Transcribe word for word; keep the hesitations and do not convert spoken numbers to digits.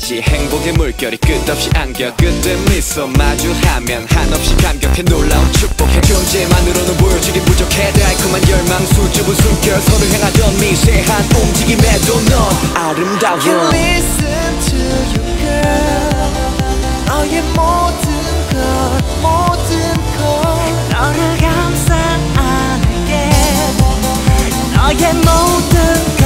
있지. 행복의 물결이 끝없이 안겨. 그때 미소 마주하면 한없이 감격해. 놀라운 축복해. 존재만으로는 보여주기 부족해. 달콤한 열망 수줍은 숨결. 서로 향하던 미세한 움직임에도 넌 아름다워. Can listen to you girl. 너의 모든 것 모든 것 너를 감싸 안을게. 너의 모든